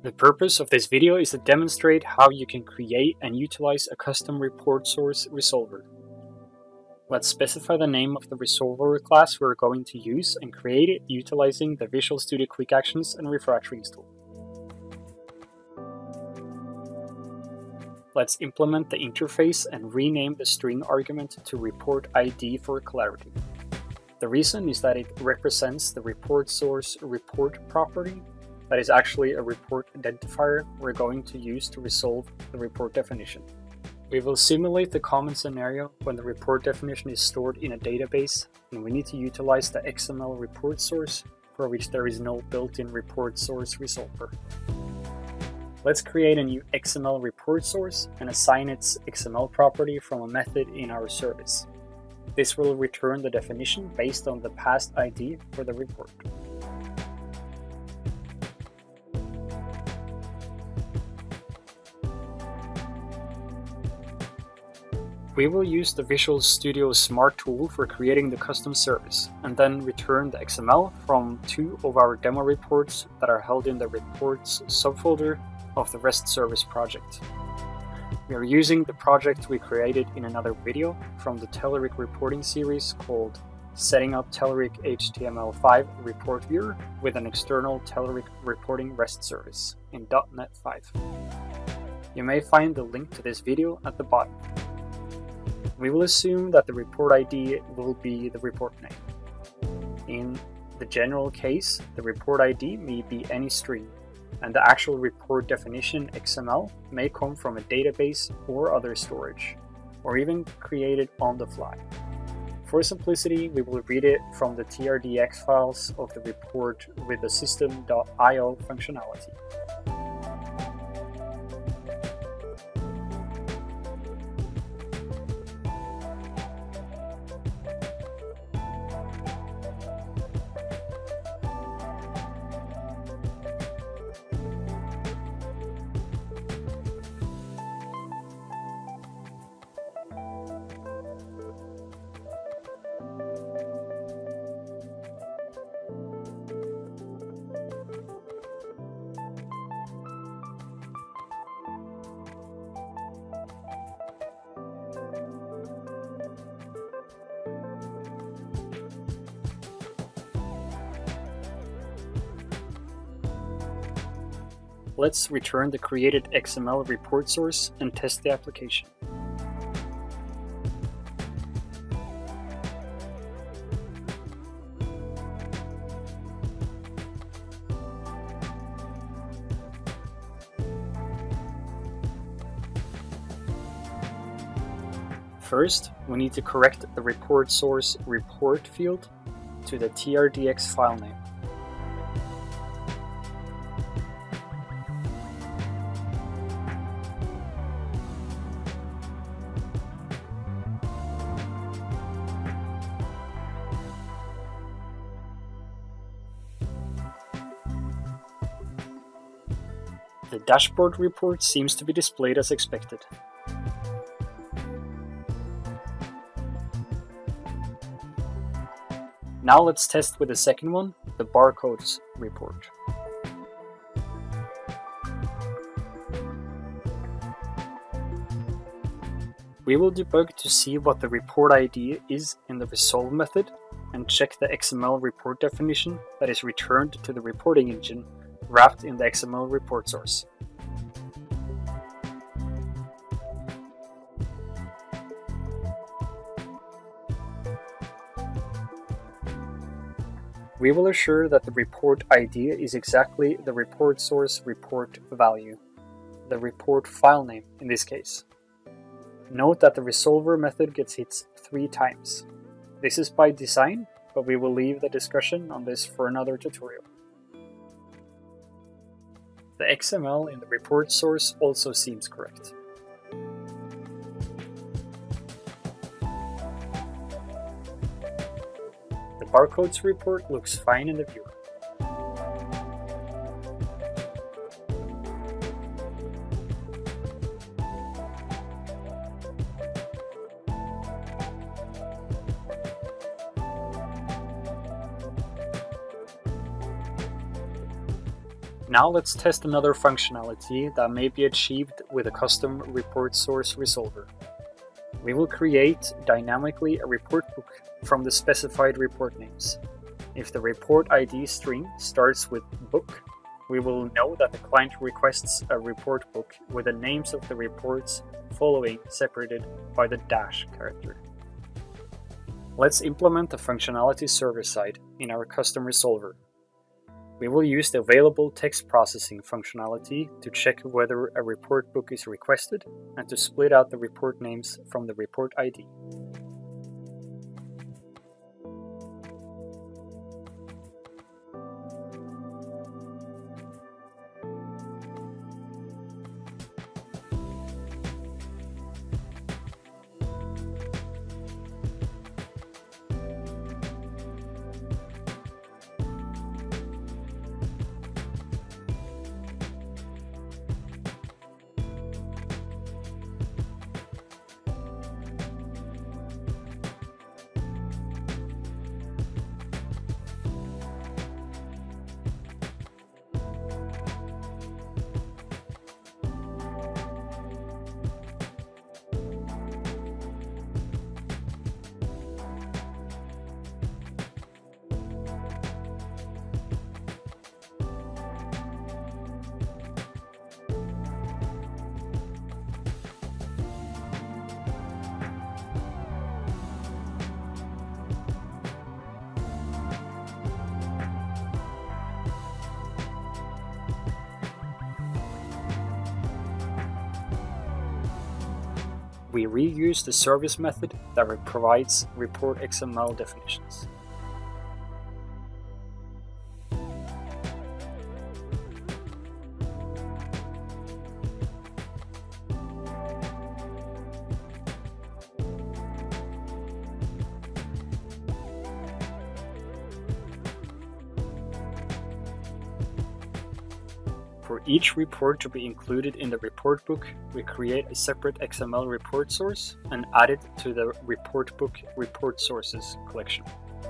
The purpose of this video is to demonstrate how you can create and utilize a custom ReportSource Resolver. Let's specify the name of the Resolver class we're going to use and create it utilizing the Visual Studio Quick Actions and Refactorings tool. Let's implement the interface and rename the string argument to report ID for clarity. The reason is that it represents the ReportSource report property that is actually a report identifier we're going to use to resolve the report definition. We will simulate the common scenario when the report definition is stored in a database and we need to utilize the XML report source for which there is no built-in ReportSource Resolver. Let's create a new XML report source and assign its XML property from a method in our service. This will return the definition based on the past ID for the report. We will use the Visual Studio Smart tool for creating the custom service, and then return the XML from two of our demo reports that are held in the reports subfolder of the REST service project. We are using the project we created in another video from the Telerik reporting series called Setting Up Telerik HTML5 Report Viewer with an external Telerik reporting REST service in .NET 5. You may find the link to this video at the bottom. We will assume that the report ID will be the report name. In the general case, the report ID may be any string, and the actual report definition XML may come from a database or other storage, or even created on the fly. For simplicity, we will read it from the TRDX files of the report with the system.io functionality. Let's return the created XML report source and test the application. First, we need to correct the report source report field to the TRDX file name. The dashboard report seems to be displayed as expected. Now let's test with the second one, the barcodes report. We will debug to see what the report ID is in the resolve method and check the XML report definition that is returned to the reporting engine wrapped in the XML report source. We will assure that the report ID is exactly the report source report value, the report file name in this case. Note that the resolver method gets hit 3 times. This is by design, but we will leave the discussion on this for another tutorial. The XML in the report source also seems correct. The barcodes report looks fine in the viewer. Now let's test another functionality that may be achieved with a custom ReportSource Resolver. We will create dynamically a report book from the specified report names. If the report ID string starts with book, we will know that the client requests a report book with the names of the reports following separated by the dash character. Let's implement the functionality server-side in our custom resolver. We will use the available text processing functionality to check whether a report book is requested and to split out the report names from the report ID. We reuse the service method that provides report XML definitions. For each report to be included in the report book, we create a separate XML report source and add it to the report book report sources collection.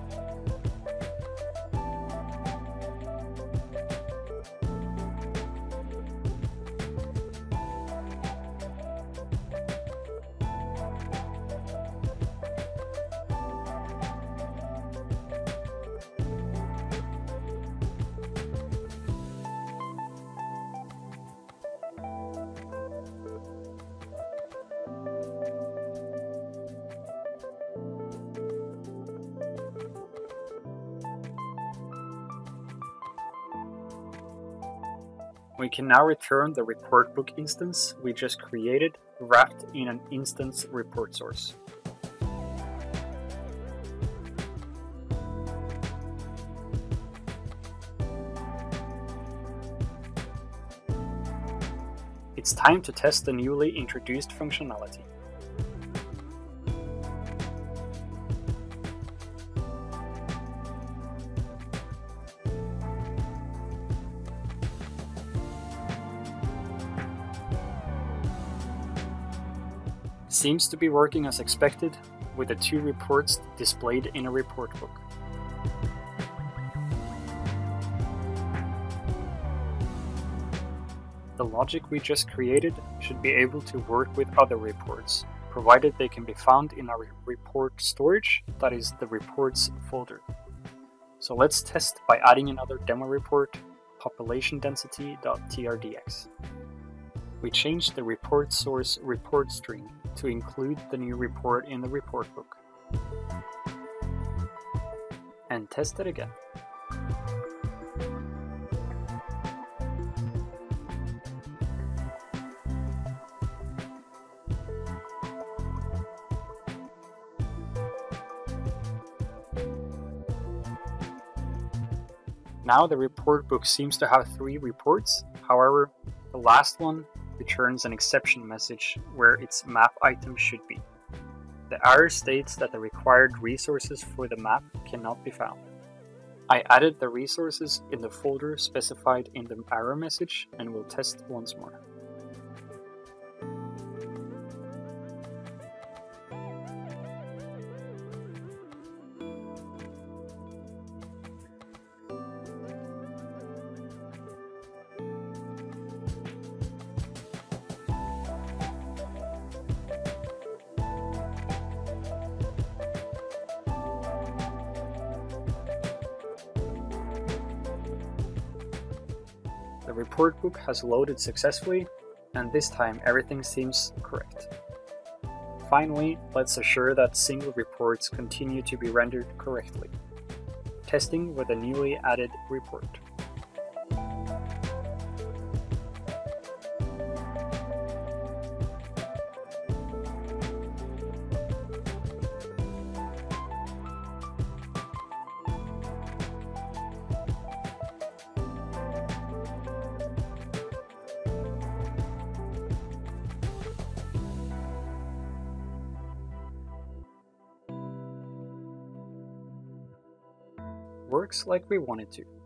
We can now return the report book instance we just created wrapped in an instance report source. It's time to test the newly introduced functionality. Seems to be working as expected, with the two reports displayed in a report book. The logic we just created should be able to work with other reports, provided they can be found in our report storage, that is the reports folder. So let's test by adding another demo report, populationdensity.trdx. We changed the report source report string to include the new report in the report book. And test it again. Now the report book seems to have 3 reports, however, the last one returns an exception message where its map item should be. The error states that the required resources for the map cannot be found. I added the resources in the folder specified in the error message and will test once more. The report book has loaded successfully, and this time everything seems correct. Finally, let's assure that single reports continue to be rendered correctly. Testing with a newly added report. Works like we want it to.